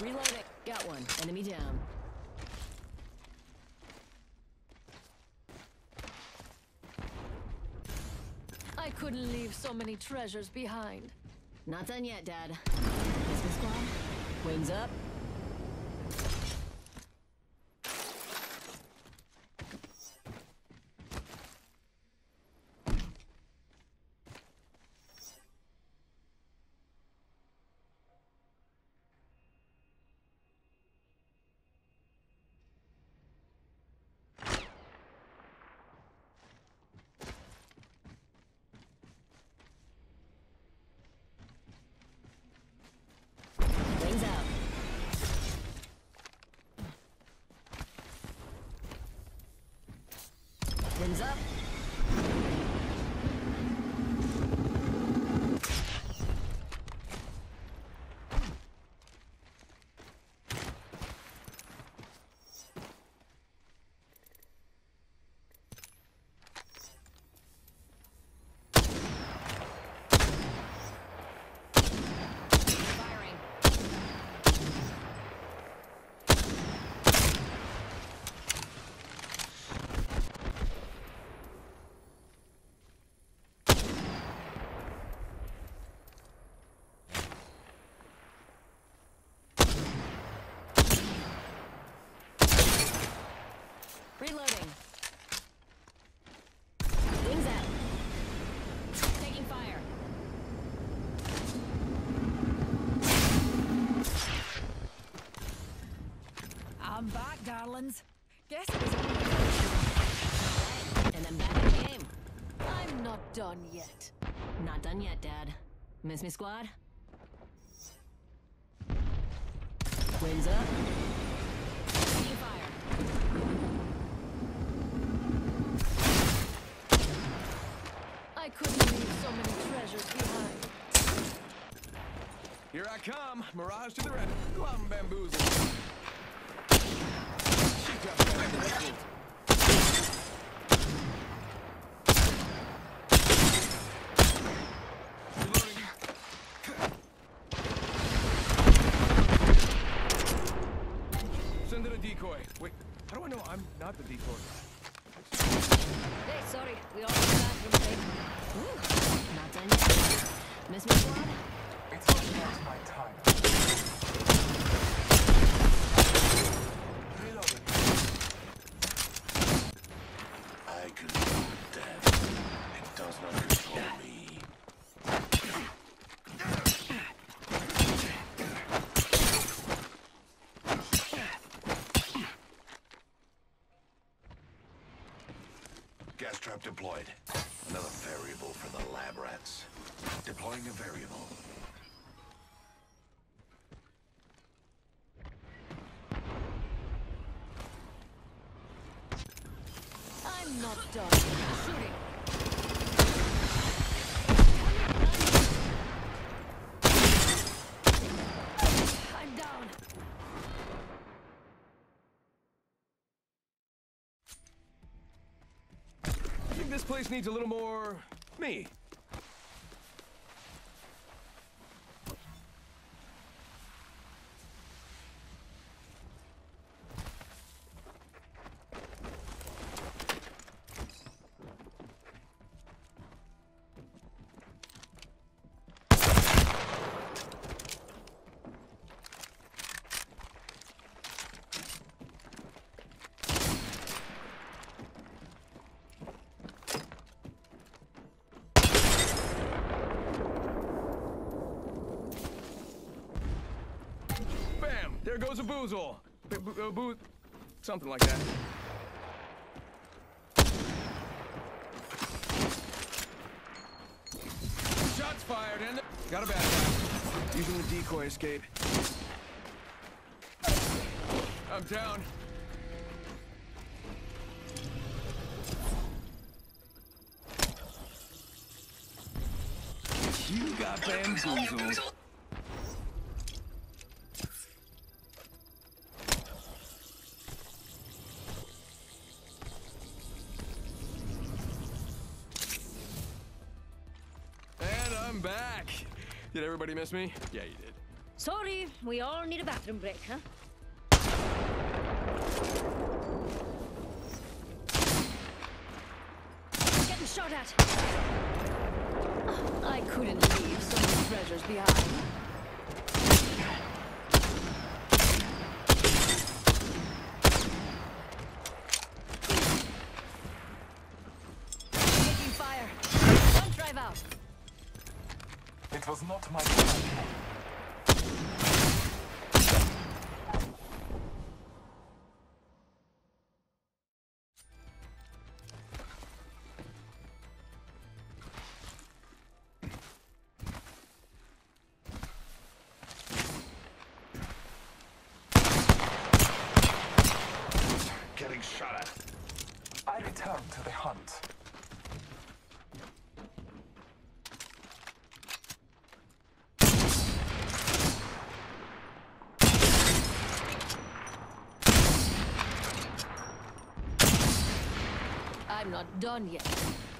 Reloading. Got one. Enemy down. I couldn't leave so many treasures behind. Not done yet, Dad. Missile squad? Wings up. Wings out. Wings up. Firing. Reloading. Wings out. Taking fire. I'm back, darlings. Guess it was only And I'm back in the game. I'm not done yet. Not done yet, Dad. Miss me, squad? Wings up. Taking fire. I couldn't leave so many treasures behind. Here I come, Mirage to the right. Glum bamboozle. She got bamboozled. Reloading. Send in a decoy. Wait, how do I know I'm not the decoy? Hey, sorry. We all got bathroom break. Ooh, not done yet. Miss me, squad? It's not my time. Reloading. I control death. It does not control me. Gas trap deployed. Another variable for the lab rats. Deploying a variable. I'm not done. Shooting. I'm down. I think this place needs a little more me. Bam! There goes a boozle. Something like that. Shots fired and got a bad guy. Using the decoy escape. I'm down. You got bamboozled. And I'm back. Did everybody miss me? Yeah, you did. Sorry, we all need a bathroom break, huh? Getting shot at. I couldn't leave so many treasures behind. Taking fire. Don't drive out. It was not my plan. Getting shot at. I return to the hunt. I'm not done yet.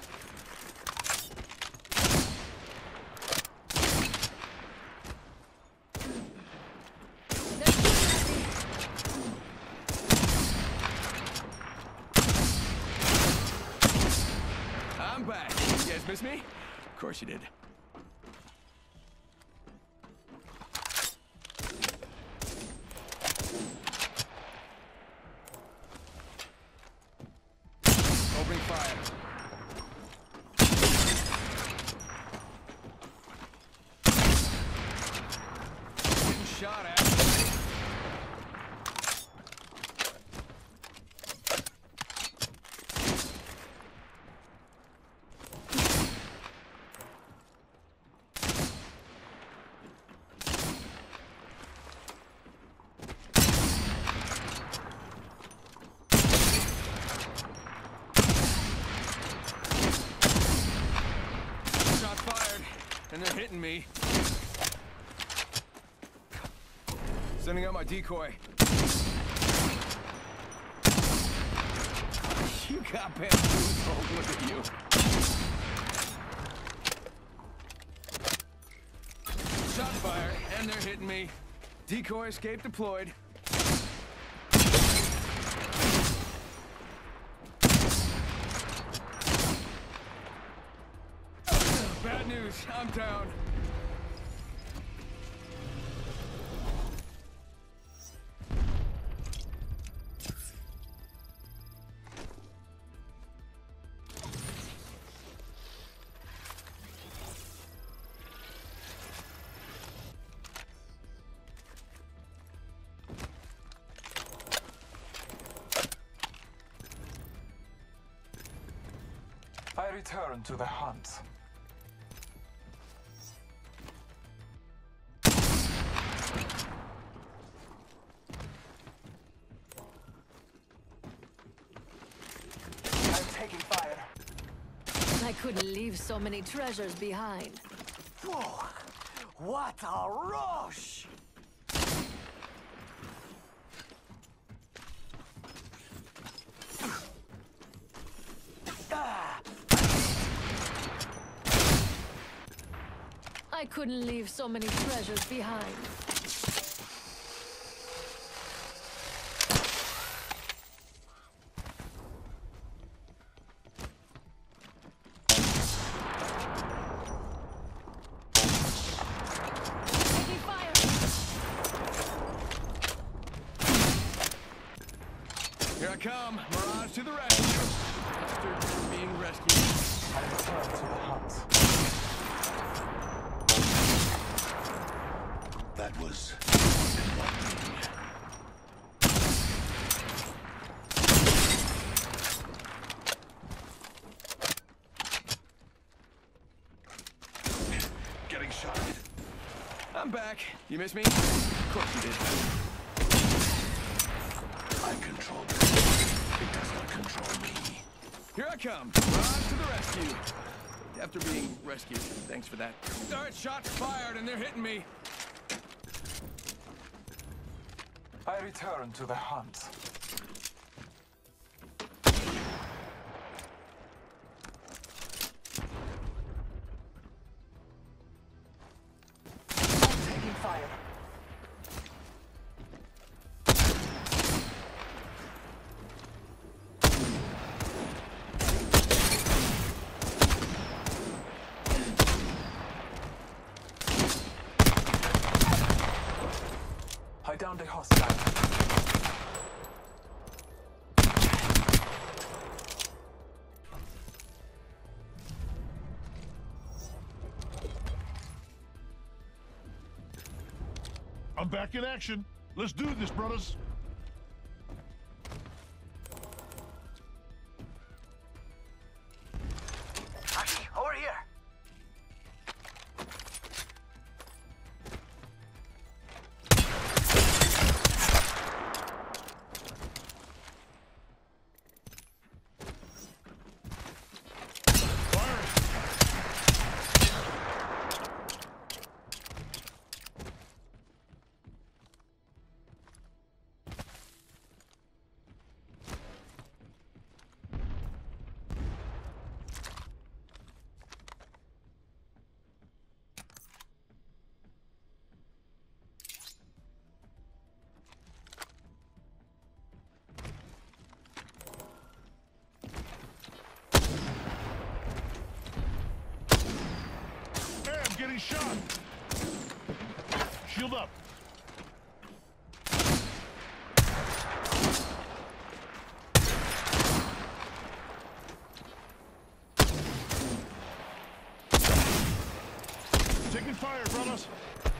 I'm back. You guys miss me? Of course you did. Opening fire. Getting shot at. Shot fired, and they're hitting me. Sending out my decoy. You got bamboozled, look at you. Shot fired, and they're hitting me. Decoy escape deployed. Bad news, I'm down. I return to the hunt. I'm taking fire. I couldn't leave so many treasures behind. Whoa! What a rush! I couldn't leave so many treasures behind. Taking fire. Here I come, Mirage to the rescue. After being rescued. I return to the hunt. That was getting shot. I'm back. You miss me? Of course you did. I control it. It does not control me. Here I come. Mirage to the rescue. After being rescued. Thanks for that. All right, shots fired and they're hitting me. I return to the hunt. I'm taking fire. down the hostile. I'm back in action. Let's do this, brothers. Aki, over here. Hey, I'm getting shot. Shield up. Taking fire, brothers.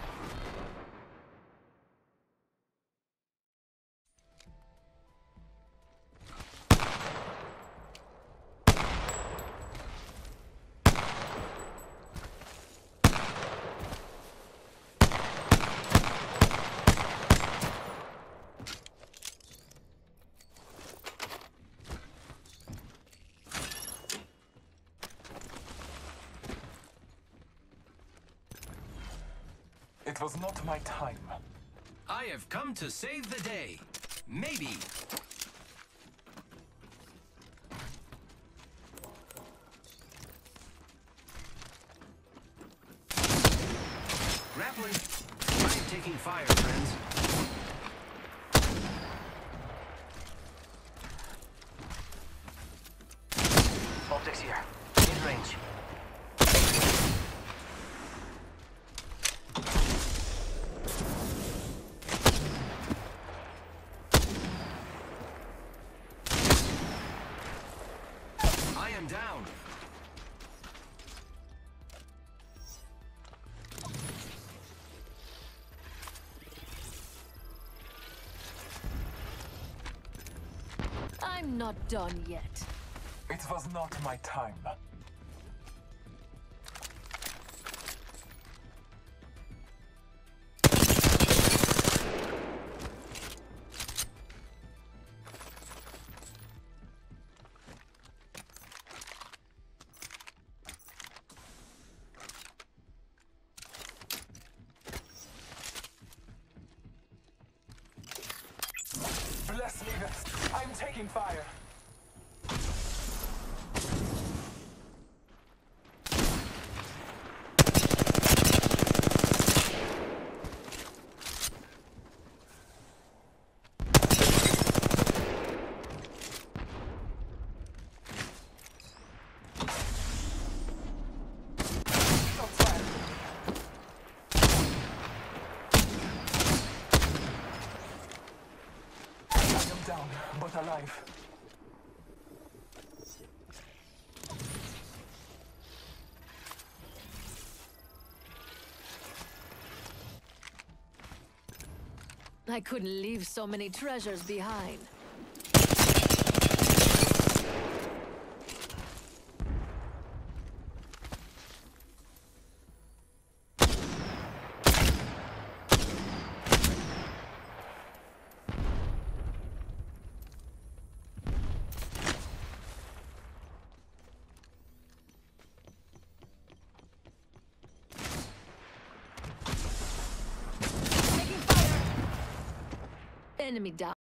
It was not my time. I have come to save the day. Maybe. Grappling. I am taking fire, friends. Optics here. In range. I am down. I'm not done yet. It was not my time. Bless me, I'm taking fire. Shots fired. I am down, but alive. I couldn't leave so many treasures behind. Taking fire! Enemy down.